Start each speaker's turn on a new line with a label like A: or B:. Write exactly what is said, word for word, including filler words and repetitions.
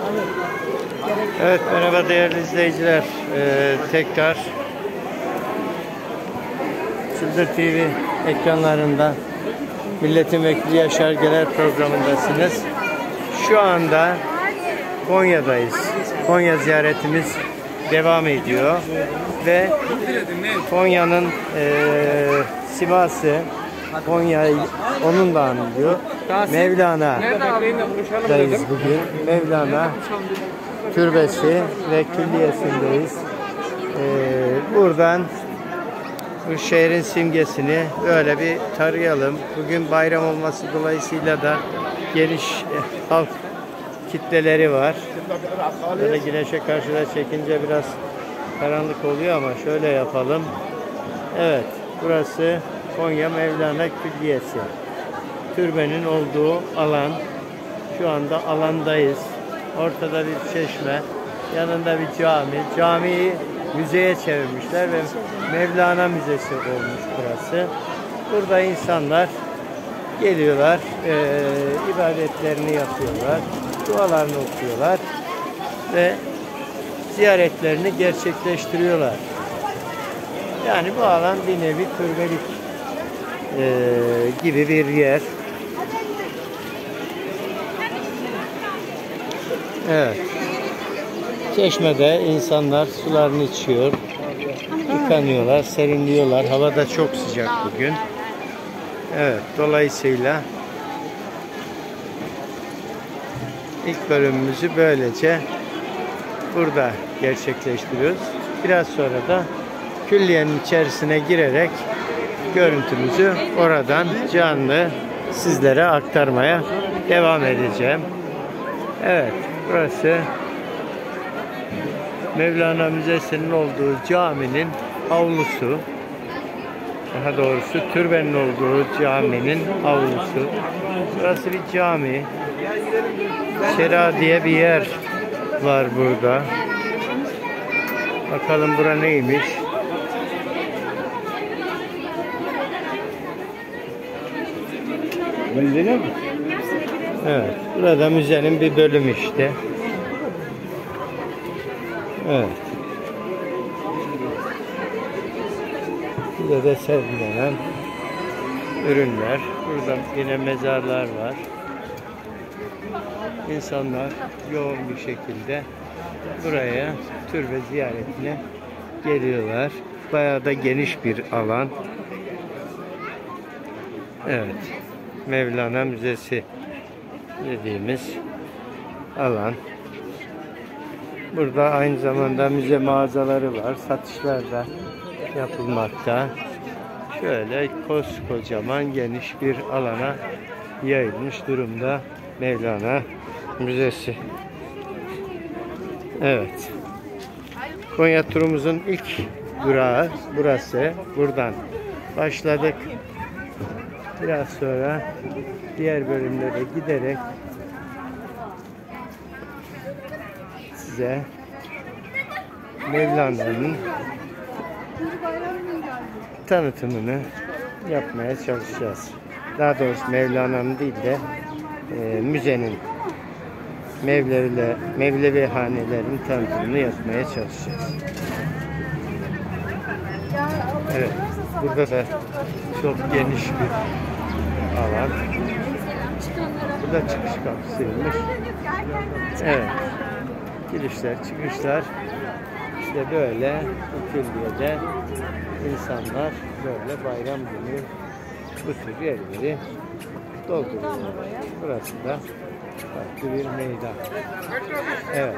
A: Evet, merhaba değerli izleyiciler. Ee, tekrar Çıldır T V ekranlarında Milletin Vekili Yaşar Geler programındasınız. Şu anda Konya'dayız. Konya ziyaretimiz devam ediyor ve Konya'nın e, Sivas'ı, Konya'yı onunla anılıyor. Mevlana'dayız bugün. Mevlana Türbesi ve Külliyesi'ndeyiz. Ee, buradan bu şehrin simgesini böyle bir tarayalım. Bugün bayram olması dolayısıyla da geniş e, halk kitleleri var. Böyle güneşe karşı da çekince biraz karanlık oluyor ama şöyle yapalım. Evet, burası Konya Mevlana Külliyesi. Türbenin olduğu alan. Şu anda alandayız. Ortada bir çeşme, yanında bir cami. Camiyi müzeye çevirmişler ve Mevlana Müzesi olmuş burası. Burada insanlar geliyorlar, e, ibadetlerini yapıyorlar, dualarını okuyorlar ve ziyaretlerini gerçekleştiriyorlar. Yani bu alan bir nevi türbelik e, gibi bir yer. Evet. Çeşmede insanlar sularını içiyor, yıkanıyorlar, serinliyorlar. Hava da çok sıcak bugün. Evet, dolayısıyla ilk bölümümüzü böylece burada gerçekleştiriyoruz. Biraz sonra da külliyenin içerisine girerek görüntümüzü oradan canlı sizlere aktarmaya devam edeceğim. Evet, burası Mevlana Müzesi'nin olduğu caminin avlusu. Daha doğrusu türbenin olduğu caminin avlusu. Burası bir cami. Şera diye bir yer var burada. Bakalım bura neymiş? Müze mi? Evet. Burada müzenin bir bölümü işte. Evet. Burada da sergilenen ürünler. Burada yine mezarlar var. İnsanlar yoğun bir şekilde buraya türbe ziyaretine geliyorlar. Bayağı da geniş bir alan. Evet. Mevlana Müzesi dediğimiz alan. Burada aynı zamanda müze mağazaları var. Satışlar da yapılmakta. Şöyle koskocaman geniş bir alana yayılmış durumda Mevlana Müzesi. Evet. Konya turumuzun ilk durağı burası. Buradan başladık. Biraz sonra diğer bölümlere giderek size Mevlana'nın tanıtımını yapmaya çalışacağız. Daha doğrusu Mevlana'nın değil de e, müzenin Mevlevi'yle Mevlevi hanelerin tanıtımını yapmaya çalışacağız. Evet, burada da çok geniş bir alan. Burada çıkış kapısıymış. Evet. Girişler, çıkışlar işte böyle bu külliyede insanlar böyle bayram günü bu tür yerleri dolduruyorlar. Burası da farklı bir meydan. Evet.